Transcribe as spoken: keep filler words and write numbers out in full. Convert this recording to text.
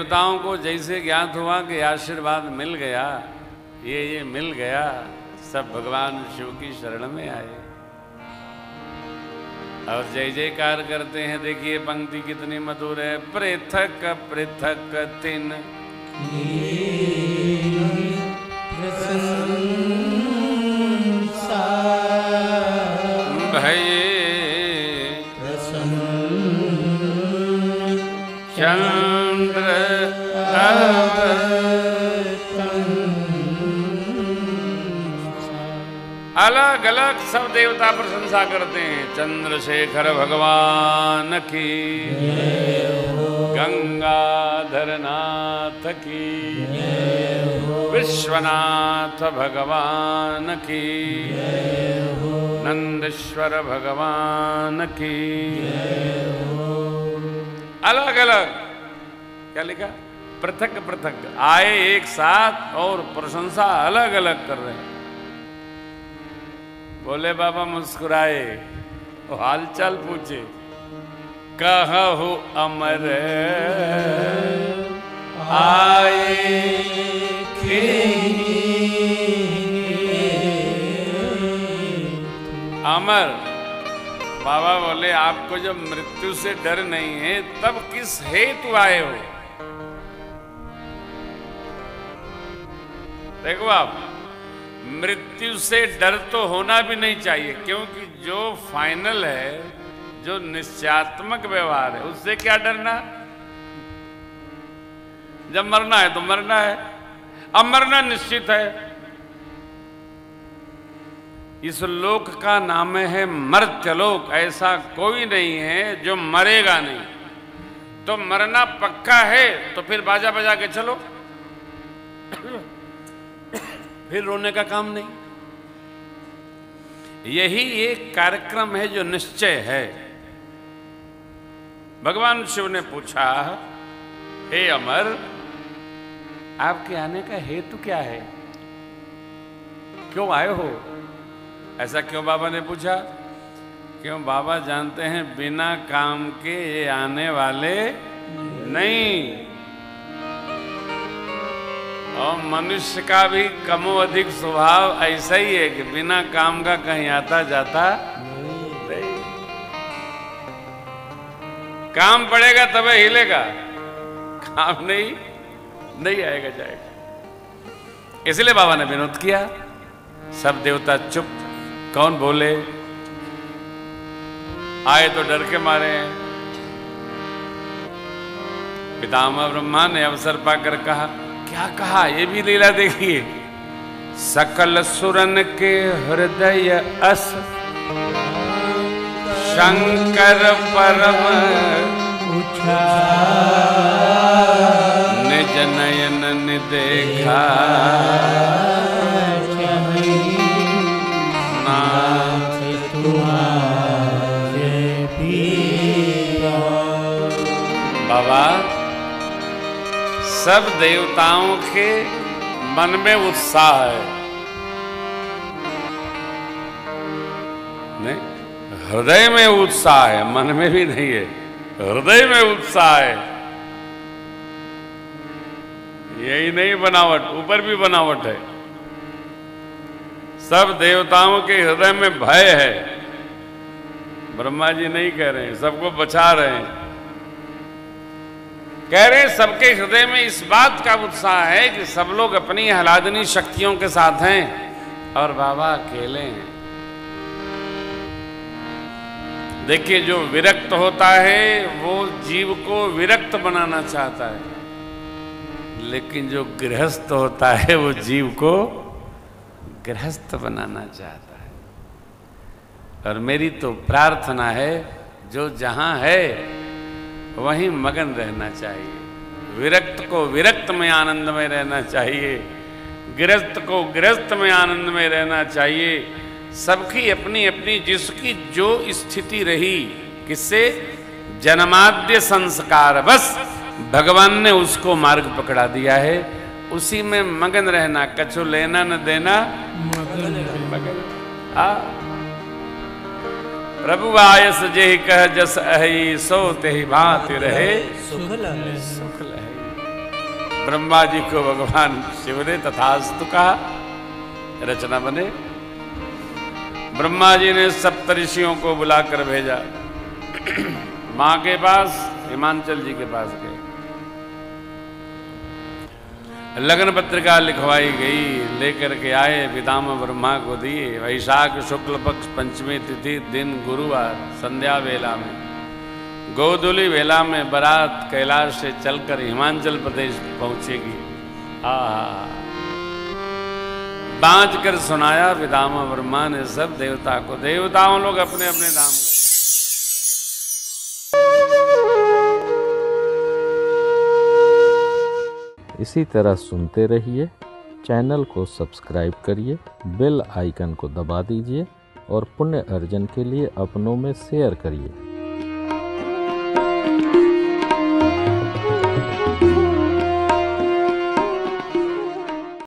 देवताओं को जैसे ज्ञात हुआ कि आशीर्वाद मिल गया, ये ये मिल गया, सब भगवान शिव की शरण में आए और जय जयकार करते हैं। देखिए पंक्ति कितनी मधुर है। पृथक पृथक तिन भय चंद्र अलग अलग सब देवता प्रशंसा करते हैं। चंद्रशेखर भगवान की, गंगाधर नाथ की, विश्वनाथ भगवान की, नंदेश्वर भगवान की। अलग अलग क्या लिखा? पृथक पृथक आए एक साथ और प्रशंसा अलग अलग कर रहे हैं। बोले बाबा मुस्कुराए, हालचाल पूछे, कहु अमर आए अमर। बाबा बोले आपको जब मृत्यु से डर नहीं है तब किस हेतु आए हो? देखो आप, मृत्यु से डर तो होना भी नहीं चाहिए, क्योंकि जो फाइनल है, जो निश्चयात्मक व्यवहार है, उससे क्या डरना? जब मरना है तो मरना है, अब मरना निश्चित है। इस लोक का नाम है मर्त्यलोक। ऐसा कोई नहीं है जो मरेगा नहीं। तो मरना पक्का है तो फिर बाजा बजा के चलो, फिर रोने का काम नहीं। यही एक कार्यक्रम है जो निश्चय है। भगवान शिव ने पूछा, हे अमर, आपके आने का हेतु क्या है? क्यों आए हो? ऐसा क्यों बाबा ने पूछा? क्यों बाबा जानते हैं बिना काम के ये आने वाले नहीं। और मनुष्य का भी कमो अधिक स्वभाव ऐसा ही है कि बिना काम का कहीं आता जाता नहीं। काम पड़ेगा तबे हिलेगा, काम नहीं नहीं आएगा जाएगा। इसलिए बाबा ने विनोद किया। सब देवता चुप। कौन बोले? आए तो डर के मारे हैं। पितामह ब्रह्मा ने अवसर पाकर कहा, क्या कहा? ये भी लीला देखिए। सकल सुरन के हृदय अस शंकर परम उठा, निज नयन ने देखा, नाथ तुम्हारे बाबा। सब देवताओं के मन में उत्साह है, नहीं हृदय में उत्साह है, मन में भी नहीं है, हृदय में उत्साह है। यही नहीं बनावट, ऊपर भी बनावट है। सब देवताओं के हृदय में भय है। ब्रह्मा जी नहीं कह रहे हैं, सबको बचा रहे हैं। कह रहे हैं सबके हृदय में इस बात का उत्साह है कि सब लोग अपनी आह्लादनी शक्तियों के साथ हैं और बाबा अकेले हैं। देखिए, जो विरक्त होता है वो जीव को विरक्त बनाना चाहता है, लेकिन जो गृहस्थ होता है वो जीव को गृहस्थ बनाना चाहता है। और मेरी तो प्रार्थना है, जो जहां है वहीं मगन रहना चाहिए। विरक्त को विरक्त में आनंद में रहना चाहिए, गृहस्थ को गृहस्थ में आनंद में रहना चाहिए। सबकी अपनी अपनी जिसकी जो स्थिति रही, किससे? जन्माद्य संस्कार, बस भगवान ने उसको मार्ग पकड़ा दिया है, उसी में मगन रहना। कछु लेना न देना, मगन मगन। आ प्रभु आयस जेहि कह जस अहि, सो तेहि भांति रहे सुख लहे। ब्रह्मा जी को भगवान शिव ने तथास्तु कहा, रचना बने। ब्रह्मा जी ने सप्तऋषियों को बुलाकर भेजा, मां के पास, हिमांचल जी के पास गए। लगन पत्रिका लिखवाई गई, लेकर के आए, पितामह ब्रह्मा को दिए। वैशाख शुक्ल पक्ष पंचमी तिथि दिन गुरुवार संध्या वेला में, गोधूली वेला में बारात कैलाश से चलकर हिमाचल प्रदेश पहुंचेगी। आहा, बांच कर सुनाया पितामह ब्रह्मा ने सब देवता को। देवताओं लोग अपने अपने धाम गए। इसी तरह सुनते रहिए, चैनल को सब्सक्राइब करिए, बेल आइकन को दबा दीजिए और पुण्य अर्जन के लिए अपनों में शेयर करिए।